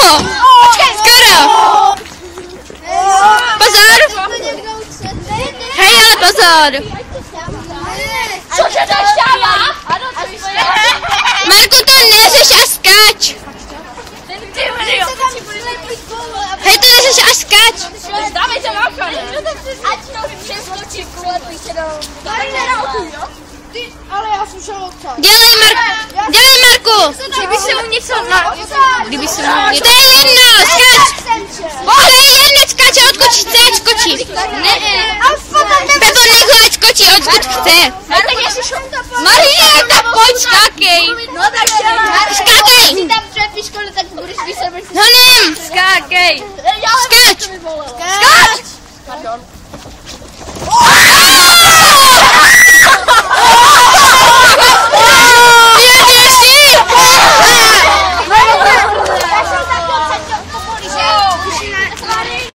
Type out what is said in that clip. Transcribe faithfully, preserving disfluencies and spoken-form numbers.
Skoro. Pozor. Hej, ale pozor. Cože to šťáva? Marku, to neseš a skáč. Hej, to neseš a skáč. Dávejte na okno. Ať to přeskočí kulatý se do... Ale já jsem šel odsaď. Dělej, Marku. Dělej, Marku. Kdyby se mu něco na... Kdyby se mu něco... To je jedno, skáč. To je jedno, skáče, odkud chce, ať skočí. Ne, Pepo, nech ho, ať skočí, odkud chce. Marie, tak pojď, skákej. no tak Skákej. si tam přepíš, tak budeš vysvětlit. No nem. Skákej.